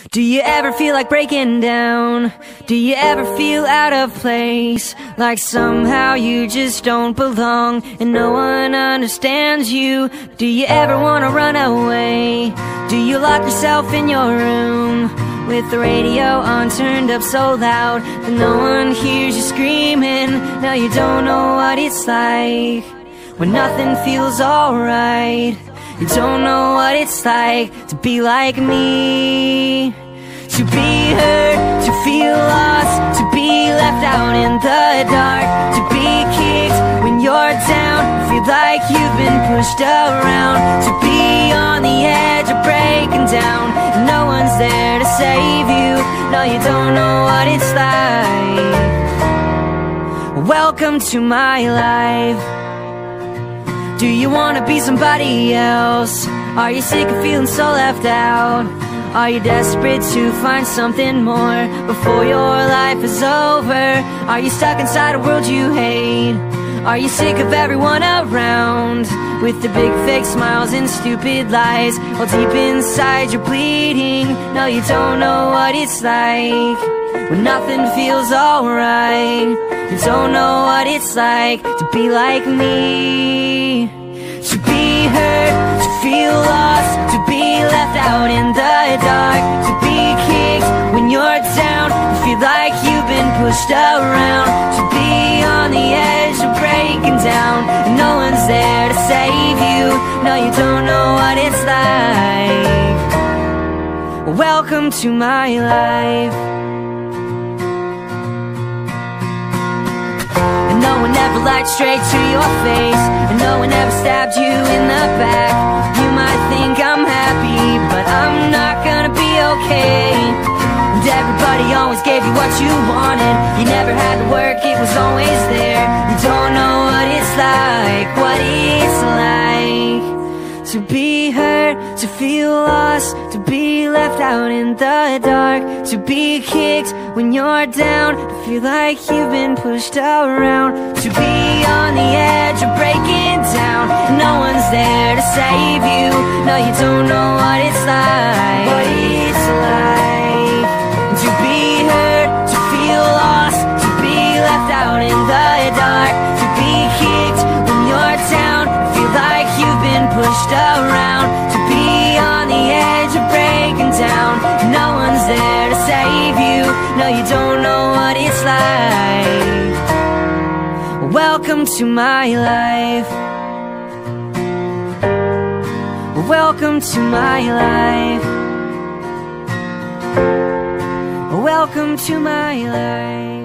Do you ever feel like breaking down? Do you ever feel out of place? Like somehow you just don't belong and no one understands you? Do you ever wanna run away? Do you lock yourself in your room with the radio on turned up so loud that no one hears you screaming? Now you don't know what it's like when nothing feels alright. You don't know what it's like to be like me. To be hurt, to feel lost, to be left out in the dark, to be kicked when you're down, feel like you've been pushed around, to be on the edge of breaking down, and no one's there to save you. No, you don't know what it's like. Welcome to my life. Do you wanna be somebody else? Are you sick of feeling so left out? Are you desperate to find something more before your life is over? Are you stuck inside a world you hate? Are you sick of everyone around with the big fake smiles and stupid lies while deep inside you're bleeding? No, you don't know what it's like when nothing feels alright. You don't know what it's like to be like me. To be hurt, to feel lost, to be left out in the dark, to be kicked when you're down, to feel like you've been pushed around, to be on the edge of breaking down, and no one's there to save you. No, you don't know what it's like. Welcome to my life. No one ever lied straight to your face, and no one ever stabbed you in the back. You might think I'm happy, but I'm not gonna be okay. And everybody always gave you what you wanted. You never had to work, it was always there. You don't know what it's like to be hurt, to feel lost, to be left out in the dark, to be kicked when you're down, to feel like you've been pushed around, to be on the edge of breaking down, and no one's there to save you. No, you don't know what it's like. What it's like to be hurt, to feel lost, to be left out in the dark, to be kicked when you're down, feel like you've been pushed around, to be on the edge of breaking down. No one's there to save you. No, you don't know what it's like. Welcome to my life. Welcome to my life. Welcome to my life.